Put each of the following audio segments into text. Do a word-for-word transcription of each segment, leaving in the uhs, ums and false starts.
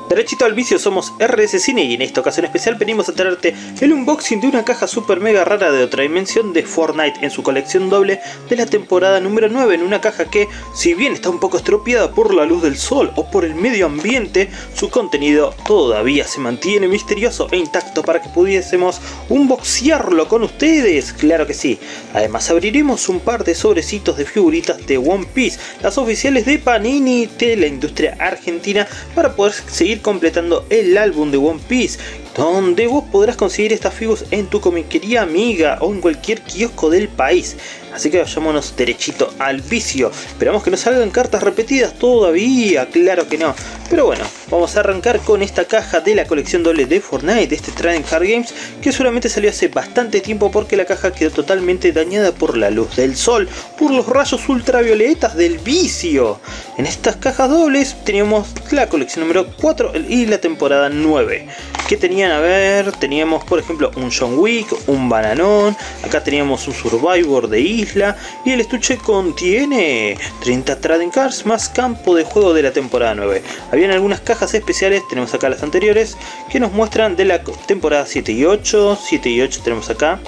Derechito al vicio, somos R S Cine y en esta ocasión especial venimos a traerte el unboxing de una caja super mega rara de otra dimensión de Fortnite en su colección doble de la temporada número nueve, en una caja que, si bien está un poco estropeada por la luz del sol o por el medio ambiente, su contenido todavía se mantiene misterioso e intacto para que pudiésemos unboxearlo con ustedes, claro que sí. Además abriremos un par de sobrecitos de figuritas de One Piece, las oficiales de Panini de la industria argentina, para poder seguir completando el álbum de One Piece, donde vos podrás conseguir estas figuras en tu comiquería amiga o en cualquier kiosco del país. Así que vayámonos derechito al vicio. Esperamos que no salgan cartas repetidas todavía, claro que no. Pero bueno, vamos a arrancar con esta caja de la colección doble de Fortnite, de este Trading Card Games, que seguramente salió hace bastante tiempo porque la caja quedó totalmente dañada por la luz del sol, por los rayos ultravioletas del vicio. En estas cajas dobles teníamos la colección número cuatro y la temporada nueve. Que tenían, a ver, teníamos por ejemplo un John Wick, un Bananón, acá teníamos un Survivor de isla y el estuche contiene treinta Trading Cards más campo de juego de la temporada nueve. Habían algunas cajas especiales, tenemos acá las anteriores, que nos muestran de la temporada siete y ocho, siete y ocho tenemos acá.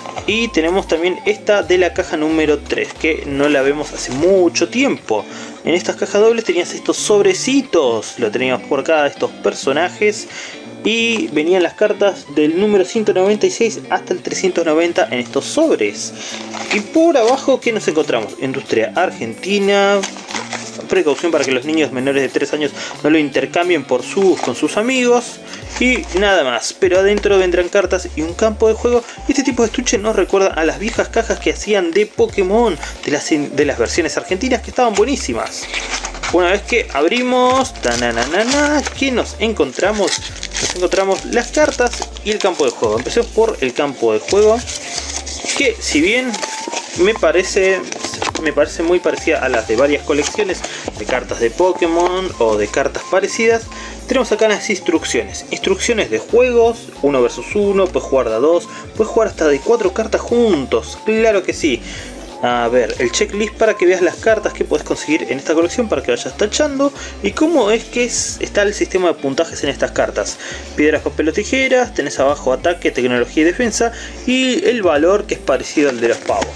Y tenemos también esta de la caja número tres, que no la vemos hace mucho tiempo. En estas cajas dobles tenías estos sobrecitos, lo teníamos por acá, estos personajes. Y venían las cartas del número ciento noventa y seis hasta el trescientos noventa en estos sobres. Y por abajo, ¿qué nos encontramos? Industria argentina. Precaución para que los niños menores de tres años no lo intercambien por sus, con sus amigos. Y nada más, pero adentro vendrán cartas y un campo de juego. Y este tipo de estuche nos recuerda a las viejas cajas que hacían de Pokémon, de las, de las versiones argentinas, que estaban buenísimas. Una vez que abrimos, tananana, ¿qué nos encontramos? Nos encontramos las cartas y el campo de juego. Empecemos por el campo de juego, que si bien me parece, me parece muy parecida a las de varias colecciones de cartas de Pokémon o de cartas parecidas, tenemos acá las instrucciones. Instrucciones de juegos, uno versus uno, puedes jugar de a dos, puedes jugar hasta de cuatro cartas juntos, claro que sí. A ver, el checklist para que veas las cartas que puedes conseguir en esta colección para que vayas tachando y cómo es que es, está el sistema de puntajes en estas cartas. Piedras, papel o tijeras, tenés abajo ataque, tecnología y defensa y el valor, que es parecido al de los pavos.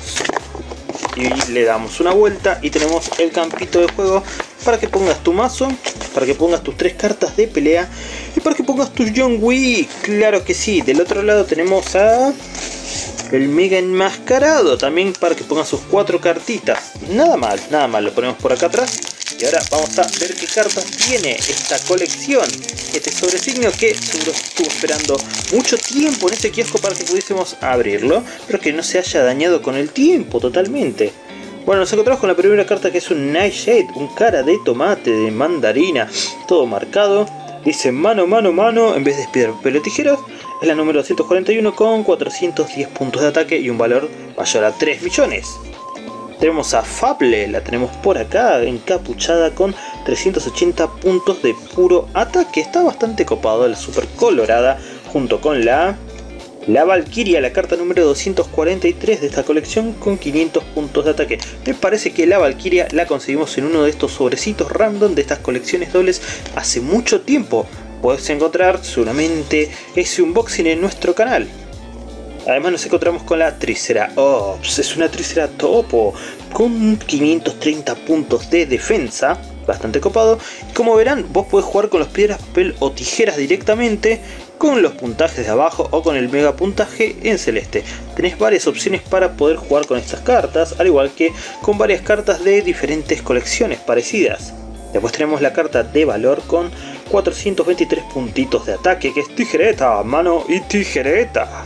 Y le damos una vuelta y tenemos el campito de juego para que pongas tu mazo, para que pongas tus tres cartas de pelea y para que pongas tu John Wick, claro que sí. Del otro lado tenemos a el mega enmascarado, también para que pongan sus cuatro cartitas. Nada mal, nada mal, lo ponemos por acá atrás. Y ahora vamos a ver qué cartas tiene esta colección. Este sobresigno que seguro estuvo esperando mucho tiempo en este kiosco para que pudiésemos abrirlo, pero que no se haya dañado con el tiempo totalmente. Bueno, nos encontramos con la primera carta, que es un Nightshade, un cara de tomate, de mandarina, todo marcado. Dice mano, mano, mano, en vez de piedra, papel o tijeras. Es la número doscientos cuarenta y uno con cuatrocientos diez puntos de ataque y un valor mayor a tres millones. Tenemos a Fable, la tenemos por acá, encapuchada con trescientos ochenta puntos de puro ataque. Está bastante copado, la super colorada, junto con la... La Valkyria, la carta número doscientos cuarenta y tres de esta colección, con quinientos puntos de ataque. Me parece que la Valkyria la conseguimos en uno de estos sobrecitos random de estas colecciones dobles hace mucho tiempo. Puedes encontrar seguramente ese unboxing en nuestro canal. Además nos encontramos con la Triceratops, es una Triceratopo con quinientos treinta puntos de defensa, bastante copado. Y como verán, vos podés jugar con los piedras, papel o tijeras directamente, con los puntajes de abajo o con el mega puntaje en celeste. Tenés varias opciones para poder jugar con estas cartas, al igual que con varias cartas de diferentes colecciones parecidas. Después tenemos la carta de valor con cuatrocientos veintitrés puntitos de ataque, que es tijereta, mano y tijereta.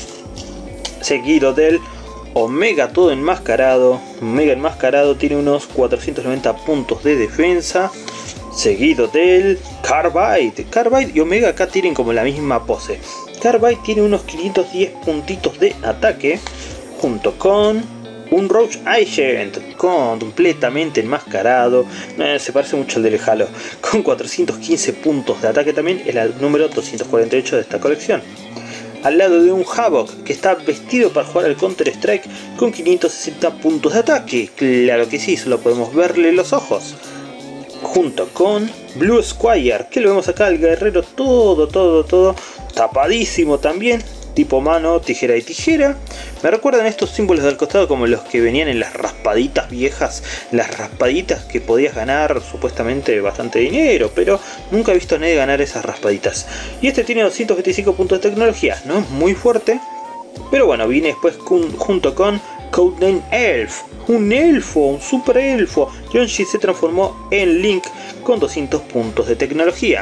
Seguido del Omega todo enmascarado. Omega enmascarado tiene unos cuatrocientos noventa puntos de defensa. Seguido del Carbide. Carbide y Omega acá tienen como la misma pose. Carbide tiene unos quinientos diez puntitos de ataque, junto con un Roach Agent completamente enmascarado. Eh, se parece mucho al del Halo, con cuatrocientos quince puntos de ataque también. Es el número doscientos cuarenta y ocho de esta colección. Al lado de un Havoc que está vestido para jugar al Counter Strike con quinientos sesenta puntos de ataque. Claro que sí, solo podemos verle los ojos. junto con Blue Squire, que lo vemos acá, el guerrero todo, todo, todo tapadísimo también, tipo mano, tijera y tijera. Me recuerdan estos símbolos del costado como los que venían en las raspaditas viejas, las raspaditas que podías ganar supuestamente bastante dinero, pero nunca he visto a nadie ganar esas raspaditas. Y este tiene doscientos veinticinco puntos de tecnología, no es muy fuerte, pero bueno, viene después junto con Codename Elf, un elfo, un super elfo. Yonji se transformó en Link con doscientos puntos de tecnología.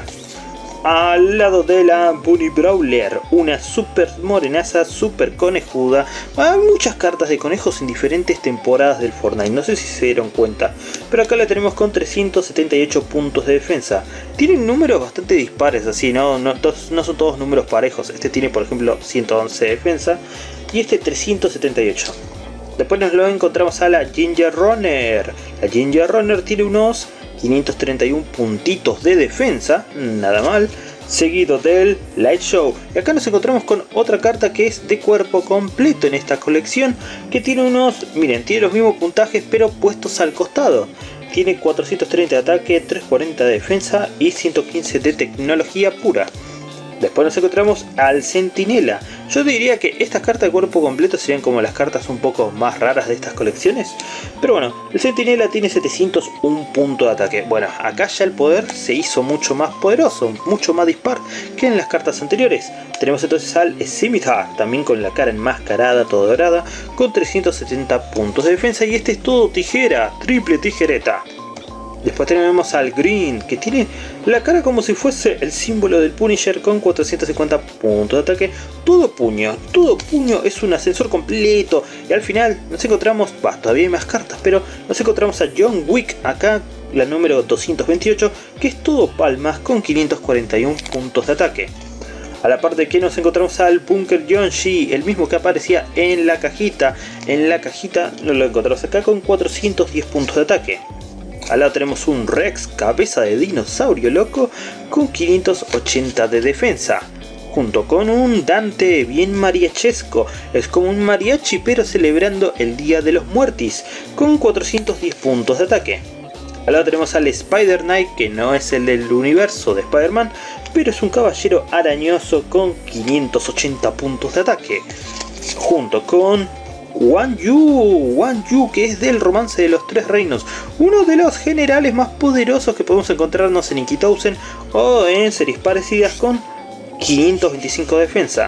Al lado de la Bunny Brawler, una super morenaza, super conejuda. Hay muchas cartas de conejos en diferentes temporadas del Fortnite, no sé si se dieron cuenta. Pero acá la tenemos con trescientos setenta y ocho puntos de defensa. Tienen números bastante dispares, así, ¿no? No, no son todos números parejos. Este tiene, por ejemplo, ciento once de defensa y este trescientos setenta y ocho. Después nos lo encontramos a la Ginger Runner. La Ginger Runner tiene unos quinientos treinta y uno puntitos de defensa, nada mal, seguido del Light Show. Y acá nos encontramos con otra carta que es de cuerpo completo en esta colección, que tiene unos, miren, tiene los mismos puntajes pero puestos al costado. Tiene cuatrocientos treinta de ataque, trescientos cuarenta de defensa y ciento quince de tecnología pura. Después nos encontramos al Centinela. Yo diría que estas cartas de cuerpo completo serían como las cartas un poco más raras de estas colecciones. Pero bueno, el Centinela tiene setecientos uno puntos de ataque. Bueno, acá ya el poder se hizo mucho más poderoso, mucho más dispar que en las cartas anteriores. Tenemos entonces al Scimitar, también con la cara enmascarada, toda dorada, con trescientos setenta puntos de defensa. Y este es todo tijera, triple tijereta. Después tenemos al Green, que tiene la cara como si fuese el símbolo del Punisher con cuatrocientos cincuenta puntos de ataque. Todo puño, todo puño, es un ascensor completo. Y al final nos encontramos, bah, todavía hay más cartas, pero nos encontramos a John Wick, acá la número doscientos veintiocho, que es todo palmas con quinientos cuarenta y uno puntos de ataque. A la parte que nos encontramos al Bunker Yonji, el mismo que aparecía en la cajita. En la cajita nos lo encontramos acá con cuatrocientos diez puntos de ataque. Al lado tenemos un Rex, cabeza de dinosaurio loco, con quinientos ochenta de defensa. Junto con un Dante bien mariachesco, es como un mariachi pero celebrando el Día de los Muertis, con cuatrocientos diez puntos de ataque. Al lado tenemos al Spider Knight, que no es el del universo de Spider-Man, pero es un caballero arañoso con quinientos ochenta puntos de ataque. Junto con Wan Yu, Wan Yu, que es del Romance de los Tres Reinos, uno de los generales más poderosos que podemos encontrarnos en Inkitousen o en series parecidas, con quinientos veinticinco de defensa.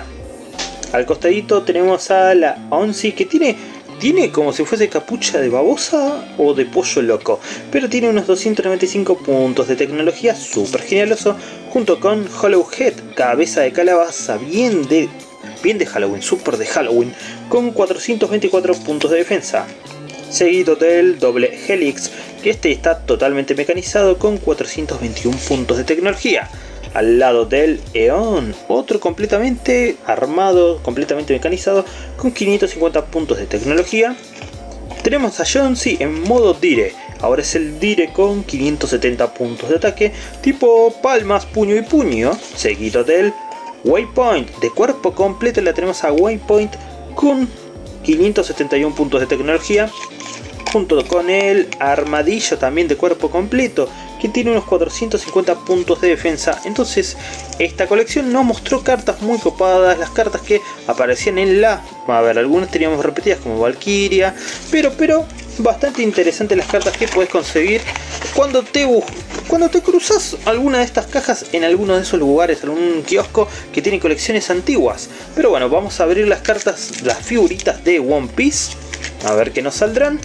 Al costadito tenemos a la Onsi, que tiene, tiene como si fuese capucha de babosa o de pollo loco, pero tiene unos doscientos noventa y cinco puntos de tecnología, súper genialoso, junto con Hollowhead, cabeza de calabaza, bien de... bien de Halloween, super de Halloween, con cuatrocientos veinticuatro puntos de defensa. Seguido del doble Helix, que este está totalmente mecanizado con cuatrocientos veintiuno puntos de tecnología. Al lado del Eon, otro completamente armado, completamente mecanizado, con quinientos cincuenta puntos de tecnología. Tenemos a Yonji en modo Dire. Ahora es el Dire con quinientos setenta puntos de ataque, tipo palmas, puño y puño. Seguido del Waypoint, de cuerpo completo la tenemos a Waypoint con quinientos setenta y uno puntos de tecnología, junto con el Armadillo también de cuerpo completo, que tiene unos cuatrocientos cincuenta puntos de defensa. Entonces esta colección nos mostró cartas muy copadas, las cartas que aparecían en la... a ver, algunas teníamos repetidas como Valkyria, pero, pero bastante interesantes las cartas que puedes conseguir cuando te cuando te cruzas alguna de estas cajas en alguno de esos lugares, algún kiosco que tiene colecciones antiguas. Pero bueno, vamos a abrir las cartas, las figuritas de One Piece, a ver qué nos saldrán,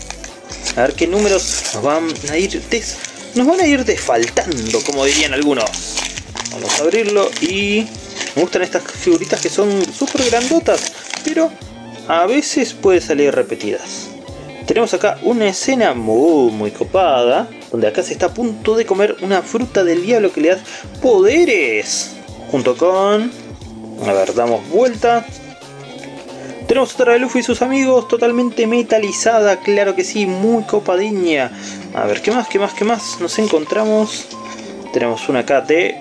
a ver qué números nos van a ir des, nos van a ir desfaltando, como dirían algunos. Vamos a abrirlo y me gustan estas figuritas que son súper grandotas, pero a veces puede salir repetidas. Tenemos acá una escena muy muy copada, donde acá se está a punto de comer una fruta del diablo que le da poderes, junto con... a ver, damos vuelta. Tenemos otra de Luffy y sus amigos, totalmente metalizada, claro que sí, muy copadinha. A ver, ¿qué más, qué más, qué más nos encontramos? Tenemos una acá de...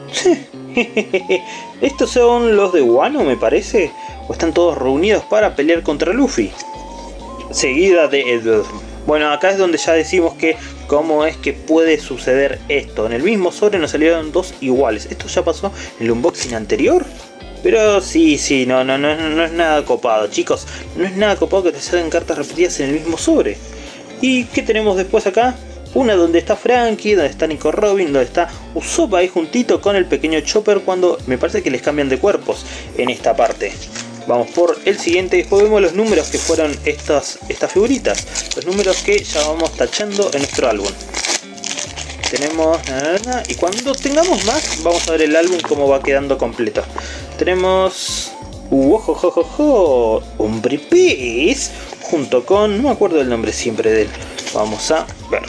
estos son los de Wano, me parece, o están todos reunidos para pelear contra Luffy. Seguida de... Bueno, acá es donde ya decimos que cómo es que puede suceder esto. En el mismo sobre nos salieron dos iguales. ¿Esto ya pasó en el unboxing anterior? Pero sí, sí, no, no, no, no es nada copado, chicos. No es nada copado que te salgan cartas repetidas en el mismo sobre. ¿Y qué tenemos después acá? Una donde está Frankie, donde está Nico Robin, donde está Usopp ahí juntito con el pequeño Chopper, cuando me parece que les cambian de cuerpos en esta parte. Vamos por el siguiente y después vemos los números que fueron estas, estas figuritas. Los números que ya vamos tachando en nuestro álbum. Tenemos... y cuando tengamos más, vamos a ver el álbum cómo va quedando completo. Tenemos... Uh, ojo, ojo, ojo, Hombre Pez, junto con... no me acuerdo del nombre siempre de él. Vamos a ver.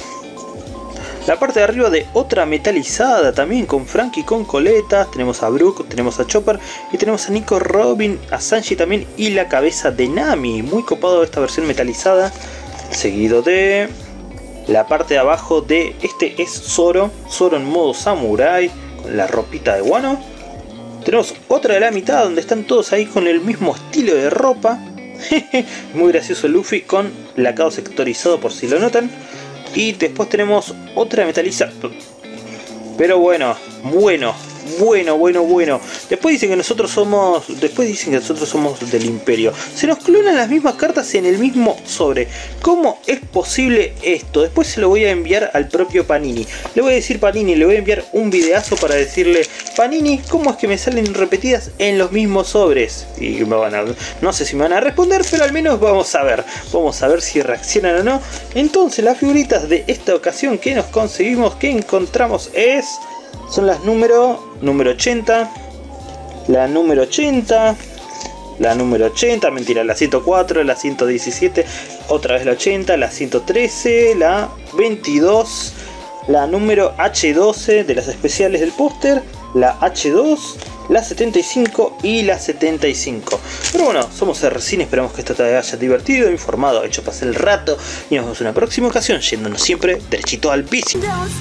La parte de arriba de otra metalizada también con Frankie con coletas. Tenemos a Brook, tenemos a Chopper y tenemos a Nico Robin, a Sanji también y la cabeza de Nami. Muy copado esta versión metalizada. Seguido de la parte de abajo de este es Zoro. Zoro en modo samurai con la ropita de Wano. Tenemos otra de la mitad donde están todos ahí con el mismo estilo de ropa. Muy gracioso Luffy con lacado sectorizado por si lo notan. Y después tenemos otra metalizada. Pero bueno, bueno, bueno, bueno, bueno. Después dicen que nosotros somos... Después dicen que nosotros somos del Imperio. Se nos clonan las mismas cartas en el mismo sobre. ¿Cómo es posible esto? Después se lo voy a enviar al propio Panini. Le voy a decir Panini, le voy a enviar un videazo para decirle: Panini, ¿cómo es que me salen repetidas en los mismos sobres? Y me van a... no sé si me van a responder, pero al menos vamos a ver. Vamos a ver si reaccionan o no. Entonces las figuritas de esta ocasión que nos conseguimos, que encontramos es... son las número, número ochenta, la número ochenta, la número ochenta, mentira, la ciento cuatro, la ciento diecisiete, otra vez la ochenta, la ciento trece, la veintidós, la número H doce de las especiales del póster, la H dos, la setenta y cinco y la setenta y cinco. Pero bueno, somos Rcine, esperamos que esto te haya divertido, informado, hecho pasar el rato y nos vemos en una próxima ocasión, yéndonos siempre derechito al vicio.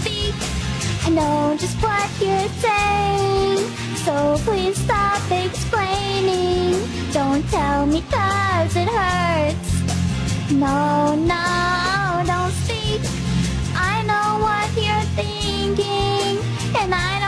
I know just what you're saying, so please stop explaining. Don't tell me 'cause it hurts. No, no, don't speak. I know what you're thinking, and I